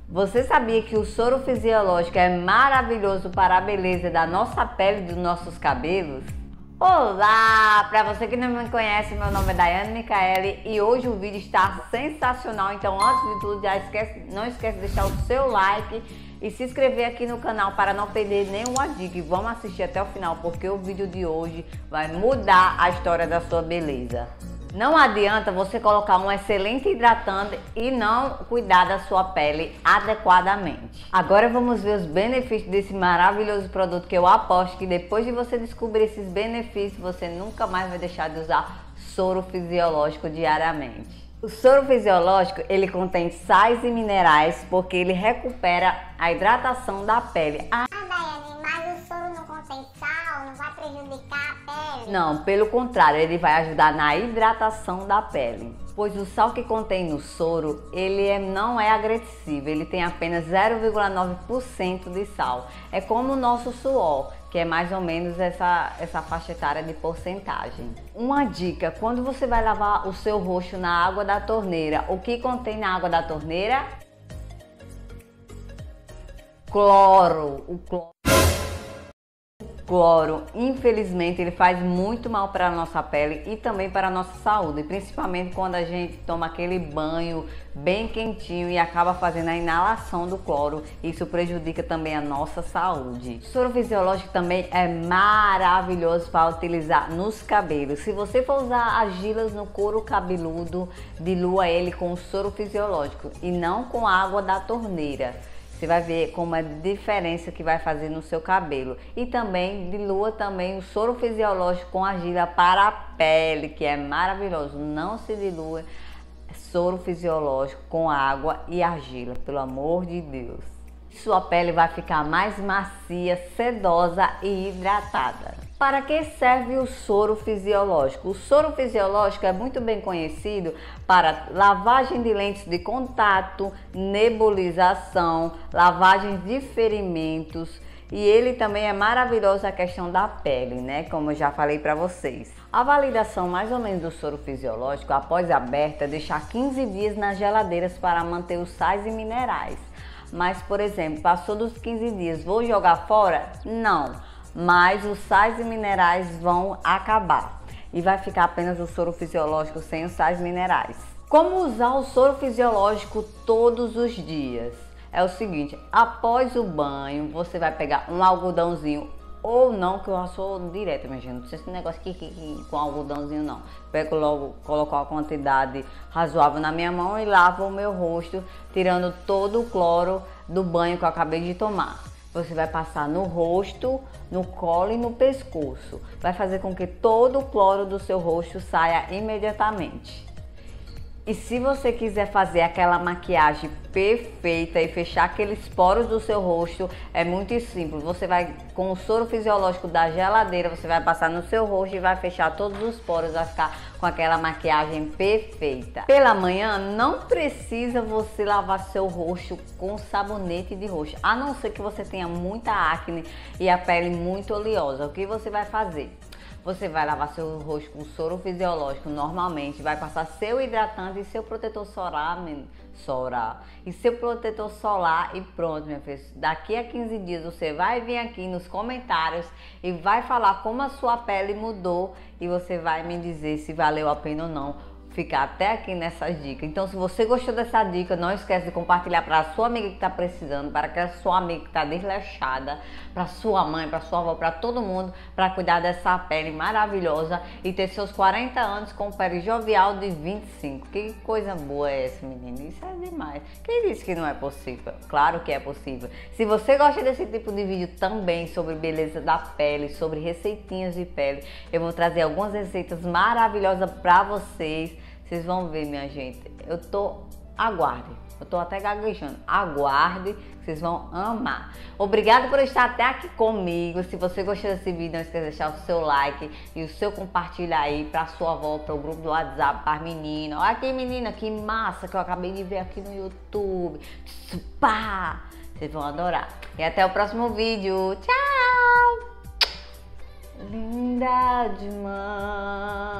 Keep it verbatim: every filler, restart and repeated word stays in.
Você sabia que o soro fisiológico é maravilhoso para a beleza da nossa pele e dos nossos cabelos? Olá! Para você que não me conhece, meu nome é Daiane Micaeli e hoje o vídeo está sensacional. Então, antes de tudo, já esquece, não esquece de deixar o seu like e se inscrever aqui no canal para não perder nenhuma dica. E vamos assistir até o final, porque o vídeo de hoje vai mudar a história da sua beleza. Não adianta você colocar um excelente hidratante e não cuidar da sua pele adequadamente. Agora vamos ver os benefícios desse maravilhoso produto, que eu aposto que depois de você descobrir esses benefícios, você nunca mais vai deixar de usar soro fisiológico diariamente. O soro fisiológico, ele contém sais e minerais porque ele recupera a hidratação da pele. Ah, Daiane, mas o soro não contém sal, não vai prejudicar a pele? Não, pelo contrário, ele vai ajudar na hidratação da pele. Pois o sal que contém no soro, ele é, não é agressivo, ele tem apenas zero vírgula nove por cento de sal. É como o nosso suor, que é mais ou menos essa, essa faixa etária de porcentagem. Uma dica, quando você vai lavar o seu rosto na água da torneira, o que contém na água da torneira? Cloro. O cloro. Cloro, infelizmente, ele faz muito mal para a nossa pele e também para a nossa saúde, principalmente quando a gente toma aquele banho bem quentinho e acaba fazendo a inalação do cloro. Isso prejudica também a nossa saúde. O soro fisiológico também é maravilhoso para utilizar nos cabelos. Se você for usar argilas no couro cabeludo, dilua ele com o soro fisiológico e não com a água da torneira. Você vai ver como é a diferença que vai fazer no seu cabelo. E também dilua também o soro fisiológico com argila para a pele, que é maravilhoso. Não se dilua soro fisiológico com água e argila, pelo amor de Deus. Sua pele vai ficar mais macia, sedosa e hidratada. Para que serve o soro fisiológico? O soro fisiológico é muito bem conhecido para lavagem de lentes de contato, nebulização, lavagem de ferimentos, e ele também é maravilhoso a questão da pele, né? Como eu já falei para vocês. A validação mais ou menos do soro fisiológico após aberta é deixar quinze dias nas geladeiras para manter os sais e minerais. Mas, por exemplo, passou dos quinze dias, vou jogar fora? Não. Mas os sais e minerais vão acabar e vai ficar apenas o soro fisiológico sem os sais minerais. Como usar o soro fisiológico todos os dias? É o seguinte, após o banho, você vai pegar um algodãozinho ou não, que eu sou direto, minha gente, não precisa esse negócio aqui, aqui, aqui com algodãozinho não. Pego logo, coloco uma quantidade razoável na minha mão e lavo o meu rosto, tirando todo o cloro do banho que eu acabei de tomar. Você vai passar no rosto, no colo e no pescoço. Vai fazer com que todo o cloro do seu rosto saia imediatamente. E se você quiser fazer aquela maquiagem perfeita e fechar aqueles poros do seu rosto, é muito simples. Você vai, com o soro fisiológico da geladeira, você vai passar no seu rosto e vai fechar todos os poros, vai ficar com aquela maquiagem perfeita. Pela manhã, não precisa você lavar seu rosto com sabonete de rosto, a não ser que você tenha muita acne e a pele muito oleosa. O que você vai fazer? Você vai lavar seu rosto com soro fisiológico normalmente, vai passar seu hidratante e seu protetor solar, solar e seu protetor solar e pronto, minha filha. Daqui a quinze dias você vai vir aqui nos comentários e vai falar como a sua pele mudou e você vai me dizer se valeu a pena ou não ficar até aqui nessas dicas. Então, se você gostou dessa dica, não esquece de compartilhar para a sua amiga que está precisando, para aquela sua amiga que está desleixada, para sua mãe, para sua avó, para todo mundo, para cuidar dessa pele maravilhosa e ter seus quarenta anos com pele jovial de vinte e cinco. Que coisa boa é essa, menina? Isso é demais. Quem disse que não é possível? Claro que é possível. Se você gosta desse tipo de vídeo também sobre beleza da pele, sobre receitinhas de pele, eu vou trazer algumas receitas maravilhosas para vocês. Vocês vão ver, minha gente, eu tô, aguarde, eu tô até gaguejando, aguarde, vocês vão amar. Obrigada por estar até aqui comigo. Se você gostou desse vídeo, não esqueça de deixar o seu like e o seu compartilhar aí pra sua avó, para o grupo do WhatsApp, para as meninas. Olha aqui, menina, que massa que eu acabei de ver aqui no YouTube. Pá! Vocês vão adorar. E até o próximo vídeo. Tchau! Linda demais!